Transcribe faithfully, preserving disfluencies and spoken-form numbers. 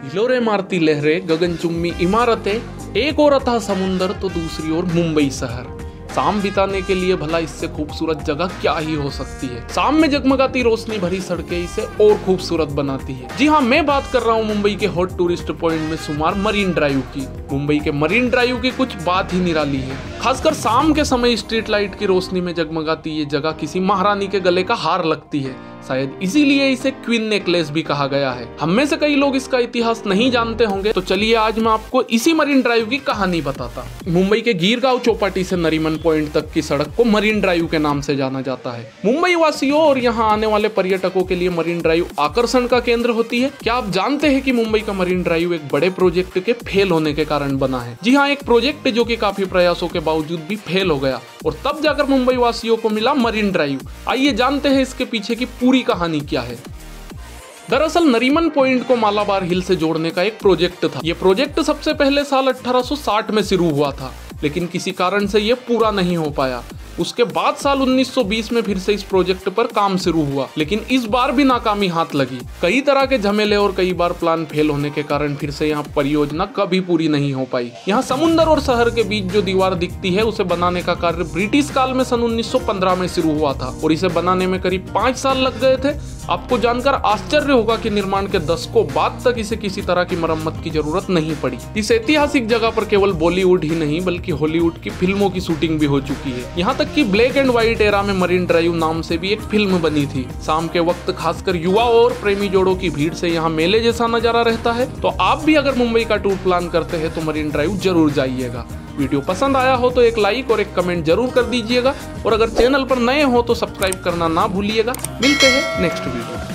हिलोरे मारती लहरें, गगनचुम्बी इमारतें, एक ओर अथाह समुंदर तो दूसरी ओर मुंबई शहर। शाम बिताने के लिए भला इससे खूबसूरत जगह क्या ही हो सकती है। शाम में जगमगाती रोशनी भरी सड़कें इसे और खूबसूरत बनाती है। जी हाँ, मैं बात कर रहा हूँ मुंबई के हॉट टूरिस्ट पॉइंट में शुमार मरीन ड्राइव की। मुंबई के मरीन ड्राइव की कुछ बात ही निराली है। खासकर शाम के समय स्ट्रीट लाइट की रोशनी में जगमगाती ये जगह किसी महारानी के गले का हार लगती है। शायद इसीलिए इसे क्वीन नेकलेस भी कहा गया है। हम में से कई लोग इसका इतिहास नहीं जानते होंगे, तो चलिए आज मैं आपको इसी मरीन ड्राइव की कहानी बताता। मुंबई के गिरगांव चौपाटी से नरीमन पॉइंट तक की सड़क को मरीन ड्राइव के नाम से जाना जाता है। मुंबई वासियों और यहाँ आने वाले पर्यटकों के लिए मरीन ड्राइव आकर्षण का केंद्र होती है। क्या आप जानते हैं कि मुंबई का मरीन ड्राइव एक बड़े प्रोजेक्ट के फेल होने के कारण बना है? जी हाँ, एक प्रोजेक्ट जो कि काफी प्रयासों के बावजूद भी फेल हो गया और तब जाकर मुंबई वासियों को मिला मरीन ड्राइव। आइए जानते हैं इसके पीछे की पूरी कहानी क्या है। दरअसल नरीमन पॉइंट को मालाबार हिल से जोड़ने का एक प्रोजेक्ट था। यह प्रोजेक्ट सबसे पहले साल अठारह सौ साठ में शुरू हुआ था, लेकिन किसी कारण से यह पूरा नहीं हो पाया। उसके बाद साल उन्नीस सौ बीस में फिर से इस प्रोजेक्ट पर काम शुरू हुआ, लेकिन इस बार भी नाकामी हाथ लगी। कई तरह के झमेले और कई बार प्लान फेल होने के कारण फिर से यहाँ परियोजना कभी पूरी नहीं हो पाई। यहाँ समुद्र और शहर के बीच जो दीवार दिखती है, उसे बनाने का कार्य ब्रिटिश काल में सन उन्नीस सौ पंद्रह में शुरू हुआ था और इसे बनाने में करीब पाँच साल लग गए थे। आपको जानकर आश्चर्य होगा कि निर्माण के दशकों बाद तक इसे किसी तरह की मरम्मत की जरूरत नहीं पड़ी। इस ऐतिहासिक जगह पर केवल बॉलीवुड ही नहीं बल्कि हॉलीवुड की फिल्मों की शूटिंग भी हो चुकी है। यहाँ तक कि ब्लैक एंड व्हाइट एरा में मरीन ड्राइव नाम से भी एक फिल्म बनी थी। शाम के वक्त खासकर युवा और प्रेमी जोड़ों की भीड़ से यहाँ मेले जैसा नजारा रहता है। तो आप भी अगर मुंबई का टूर प्लान करते हैं तो मरीन ड्राइव जरूर जाइएगा। वीडियो पसंद आया हो तो एक लाइक और एक कमेंट जरूर कर दीजिएगा और अगर चैनल पर नए हो तो सब्सक्राइब करना ना भूलिएगा। मिलते हैं नेक्स्ट वीडियो।